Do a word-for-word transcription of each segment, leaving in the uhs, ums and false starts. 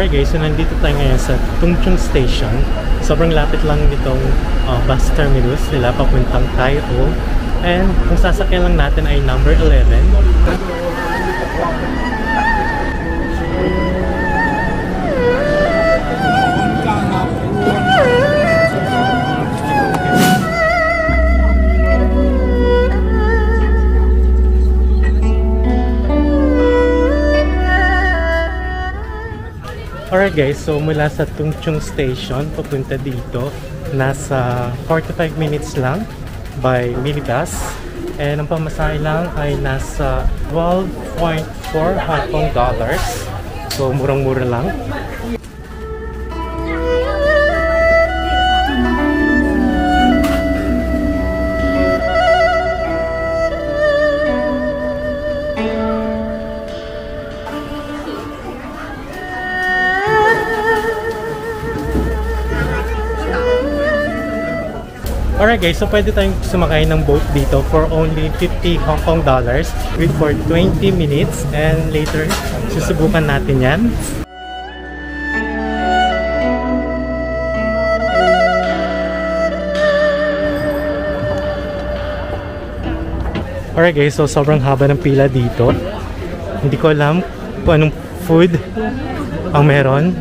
Alright guys, so nandito tayo ngayon sa Tung Chung Station. Sobrang lapit lang nitong uh, bus terminus nila papuntang Tai O. And kung sasakyan lang natin ay number eleven. Alright guys, so mula sa Tung Chung Station papunta dito nasa forty-five minutes lang by minibus, and ang pamasahe lang ay nasa twelve point four Hong Kong dollars, so murang-mura lang. Alright guys, so pwede tayong sumakay ng boat dito for only fifty Hong Kong dollars with for twenty minutes, and later susubukan natin yan. Alright guys, so sobrang haba ng pila dito. Hindi ko alam kung anong food ang meron.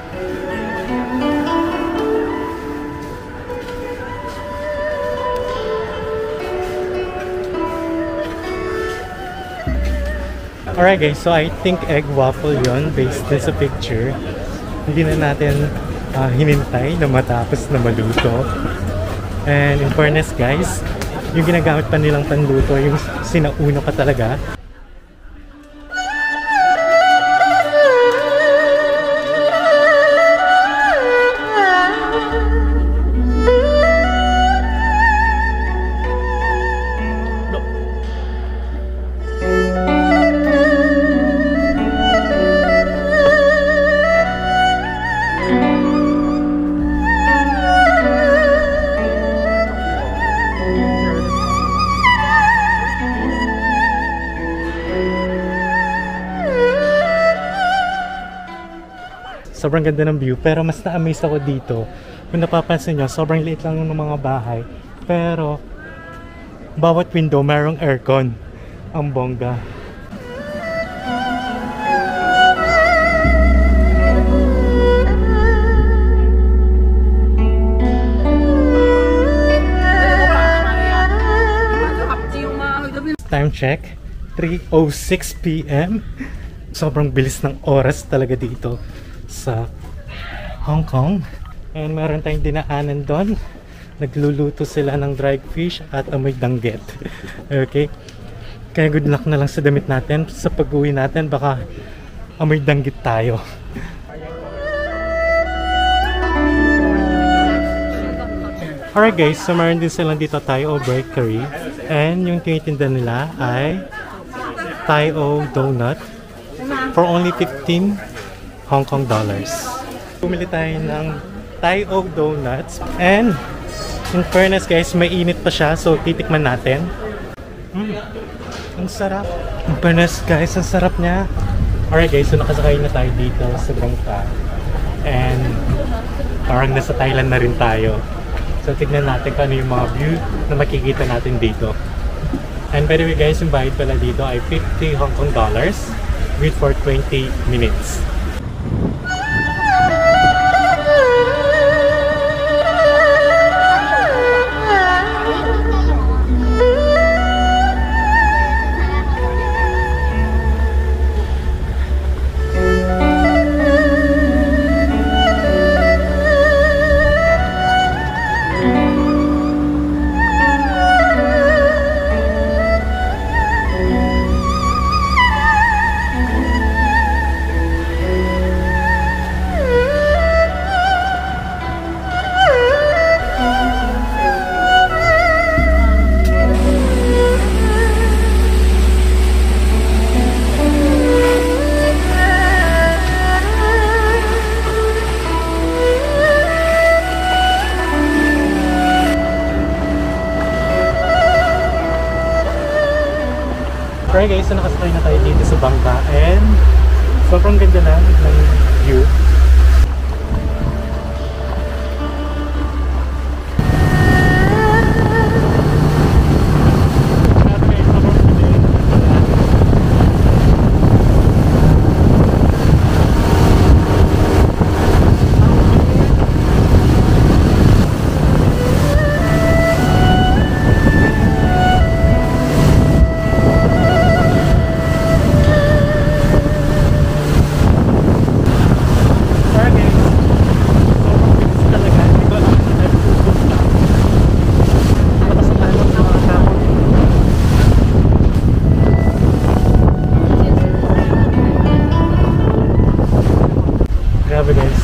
Alright guys, so I think egg waffle yon based din sa picture. Hindi na natin uh, hinintay na matapos na maluto. And in fairness guys, yung ginagamit pa nilang panluto, yung sinauna pa talaga. Sobrang ganda ng view, pero mas na-amaze ako dito. Kung napapansin nyo, sobrang liit lang ng mga bahay, pero bawat window mayroong aircon. Ang bongga. Time check, three oh six p m Sobrang bilis ng oras talaga dito sa Hong Kong. And meron tayong dinaanan doon. Nagluluto sila ng dried fish at amoy danggit. Okay? Kaya good luck na lang sa damit natin. Sa pag-uwi natin, baka amoy danggit tayo. Alright guys, so meron din silang dito Tai O Bakery. And yung tinitinda nila ay Tai O Donut for only fifteen Hong Kong dollars. Pumili tayo ng Tai O Donuts, and in fairness guys, may init pa siya, so titikman natin. Mm, ang sarap. In fairness guys, ang sarap niya. Alright guys, so nakasakay na tayo dito sa bangka, and parang nasa Thailand na rin tayo. So tignan natin kung ano yung mga view na makikita natin dito. And by the way guys, yung bayad pala dito ay fifty Hong Kong dollars with for twenty minutes. Alright guys, so nakasakay na tayo dito sa bangka, and sobrang ganda na ng view.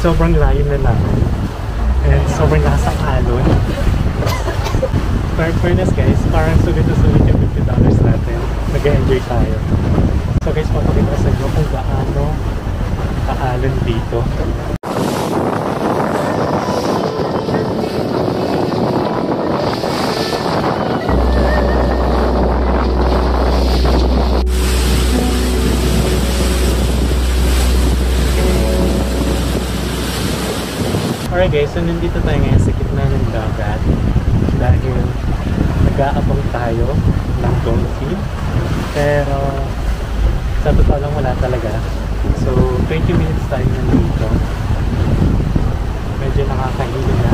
sobrang layo na namin. And sobrang lasang alon. For fairness guys, parang sulit na sulit yung fifty dollars natin. Nag-enjoy tayo. So guys, papakita sa inyo kung gaano kaalon dito. Alright guys, so nandito tayo ngayon sa gitna ng dagat dahil nag-aabang tayo ng dolphin, pero sa totoo lang wala talaga. So twenty minutes tayo nandito, medyo nakakahilo na.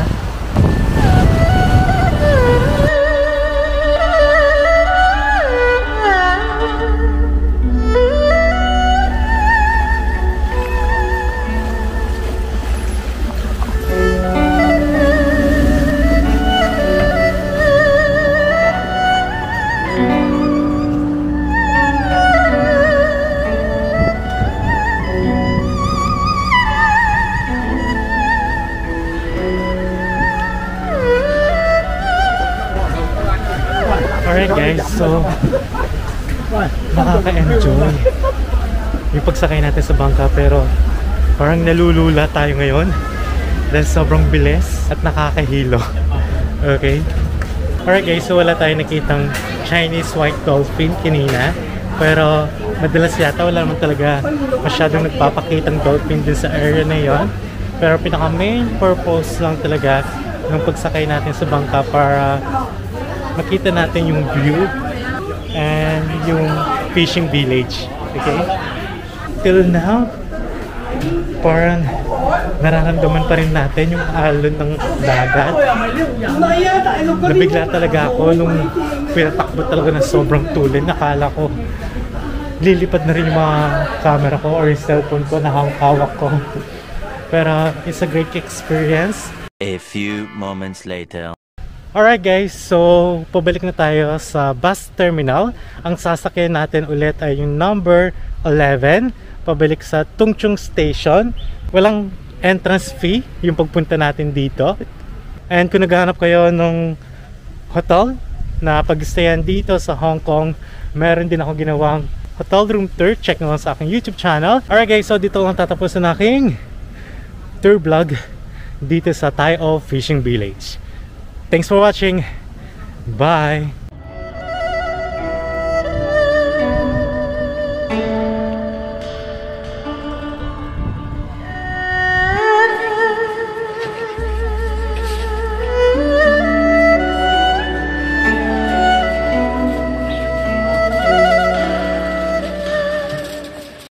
Alright guys, so nakaka-enjoy yung pagsakay natin sa bangka, pero parang nalulula tayo ngayon dahil sobrang bilis at nakakahilo. Okay? Alright guys, so wala tayong nakitang Chinese white dolphin kanina, pero madalas yata wala naman talaga masyadong nagpapakitang dolphin din sa area na yon. Pero pinaka main purpose lang talaga ng pagsakay natin sa bangka para makita natin yung view and yung fishing village. Okay? Till now, parang nararamdaman pa rin natin yung alon ng dagat. Nabigla talaga ako nung pinatakbo talaga ng sobrang tulin. Nakala ko lilipad na rin yung mga camera ko or yung cellphone ko na hawak ko. Pero it's a great experience. A few moments later. Alright guys, so pabalik na tayo sa bus terminal. Ang sasakyan natin ulit ay yung number eleven, pabalik sa Tung Chung Station. Walang entrance fee yung pagpunta natin dito. And kung naghahanap kayo ng hotel na pag-stayan dito sa Hong Kong, meron din ako ginawang hotel room tour. Check nyo lang sa aking YouTube channel. Alright guys, so dito lang tatapusin aking tour vlog dito sa Tai O Fishing Village. Thanks for watching. Bye.